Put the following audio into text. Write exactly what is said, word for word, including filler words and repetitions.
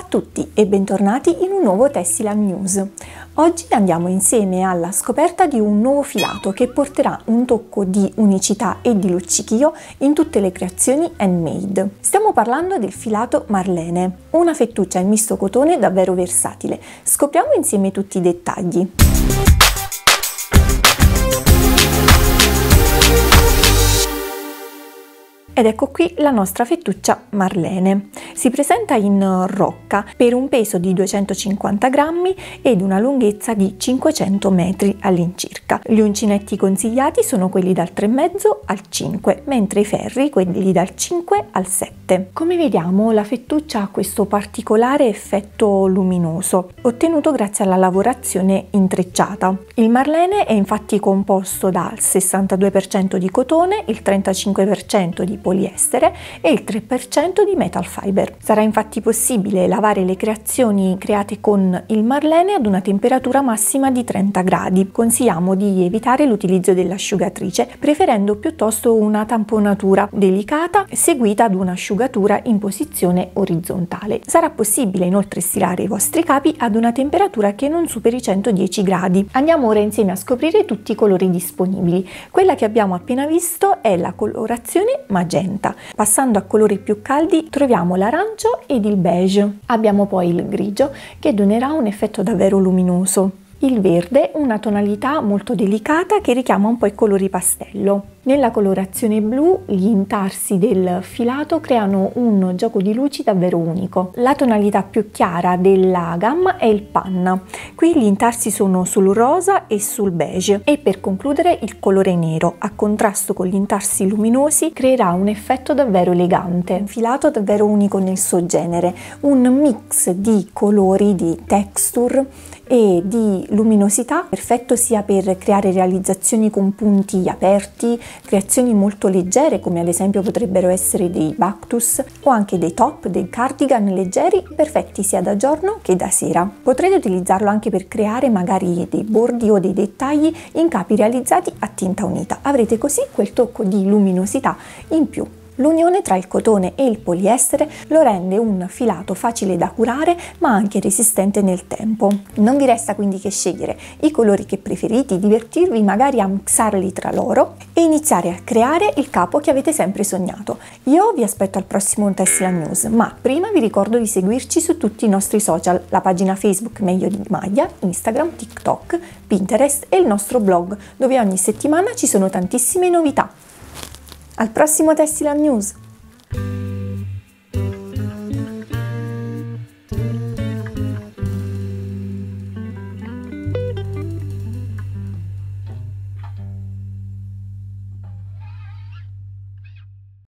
tutti e bentornati in un nuovo Tessiland News. Oggi andiamo insieme alla scoperta di un nuovo filato che porterà un tocco di unicità e di luccichio in tutte le creazioni handmade. Stiamo parlando del filato Marlene, una fettuccia in misto cotone davvero versatile. Scopriamo insieme tutti i dettagli. Ed ecco qui la nostra fettuccia Marlene. Si presenta in rocca per un peso di duecentocinquanta grammi ed una lunghezza di cinquecento metri all'incirca. Gli uncinetti consigliati sono quelli dal tre virgola cinque al cinque, mentre i ferri quelli dal cinque al sette. Come vediamo, la fettuccia ha questo particolare effetto luminoso, ottenuto grazie alla lavorazione intrecciata. Il Marlene è infatti composto dal sessantadue per cento di cotone, il trentacinque per cento di poliestere e il tre per cento di metal fiber. Sarà infatti possibile lavare le creazioni create con il Marlene ad una temperatura massima di trenta gradi. Consigliamo di evitare l'utilizzo dell'asciugatrice, preferendo piuttosto una tamponatura delicata seguita ad un'asciugatura in posizione orizzontale. Sarà possibile inoltre stilare i vostri capi ad una temperatura che non superi i centodieci gradi. Andiamo ora insieme a scoprire tutti i colori disponibili. Quella che abbiamo appena visto è la colorazione magenta. Passando a colori più caldi troviamo l'arancio ed il beige. Abbiamo poi il grigio che donerà un effetto davvero luminoso. Il verde, una tonalità molto delicata che richiama un po' i colori pastello. Nella colorazione blu gli intarsi del filato creano un gioco di luci davvero unico. La tonalità più chiara della gamma è il panna. Qui gli intarsi sono sul rosa e sul beige. E per concludere il colore nero, a contrasto con gli intarsi luminosi, creerà un effetto davvero elegante. Un filato davvero unico nel suo genere, un mix di colori, di texture e di luminosità, perfetto sia per creare realizzazioni con punti aperti, creazioni molto leggere come ad esempio potrebbero essere dei Bactus o anche dei top, dei cardigan leggeri, perfetti sia da giorno che da sera. Potrete utilizzarlo anche per creare magari dei bordi o dei dettagli in capi realizzati a tinta unita. Avrete così quel tocco di luminosità in più. L'unione tra il cotone e il poliestere lo rende un filato facile da curare ma anche resistente nel tempo. Non vi resta quindi che scegliere i colori che preferite, divertirvi magari a mixarli tra loro e iniziare a creare il capo che avete sempre sognato. Io vi aspetto al prossimo Tessiland News, ma prima vi ricordo di seguirci su tutti i nostri social, la pagina Facebook Meglio di Maglia, Instagram, TikTok, Pinterest e il nostro blog, dove ogni settimana ci sono tantissime novità. Al prossimo Tessiland News!